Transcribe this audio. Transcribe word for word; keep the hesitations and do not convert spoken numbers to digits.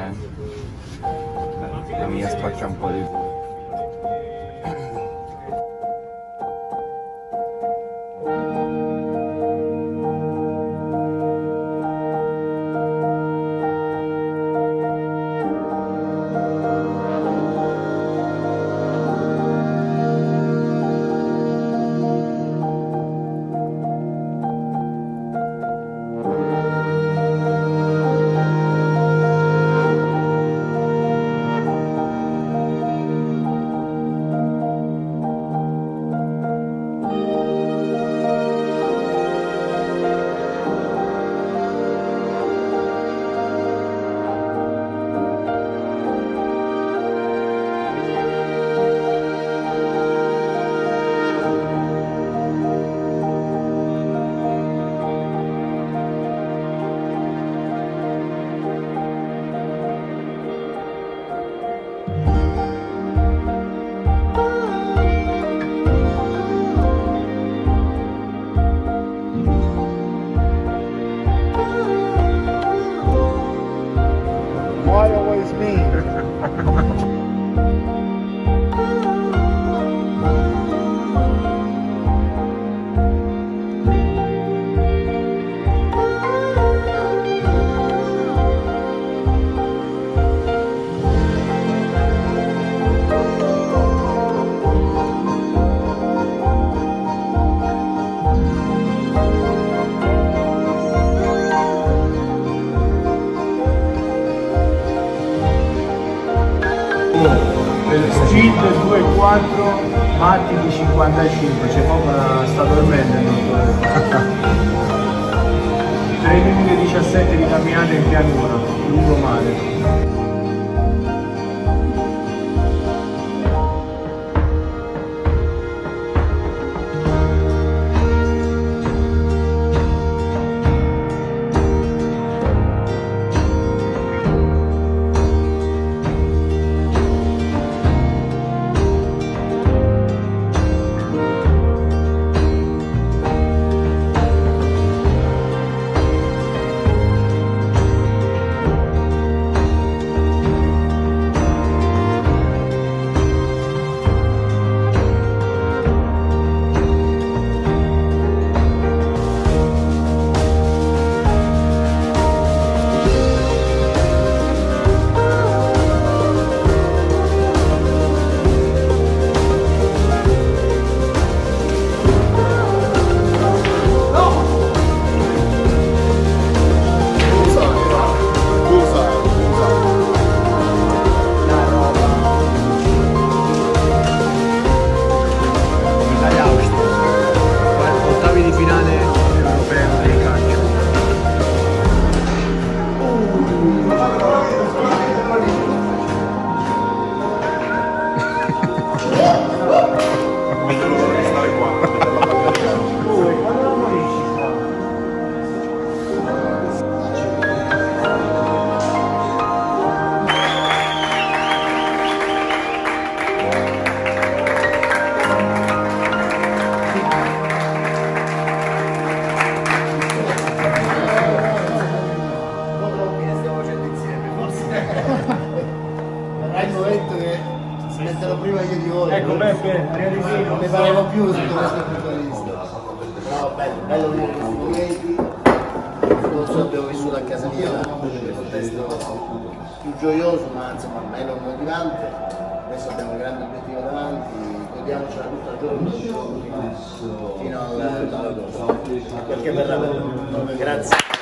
eh. La mia spacca un po' di più. Why always me? Speed due virgola quattro, Matti di cinquantacinque, c'è poco, sta dormendo il dottore. tre minuti e diciassette di camminata in pianura, lungo mare. Prima io di voi, ecco Beppe, realizzato. non ne parliamo più da questo punto di vista. No, bello, bello vedere questi momenti. Non so, abbiamo vissuto a casa mia un contesto più gioioso, ma insomma meno motivante. Adesso abbiamo un grande obiettivo davanti, godiamocela tutto il giorno fino al, al, al, al, perché verrà bello. Grazie.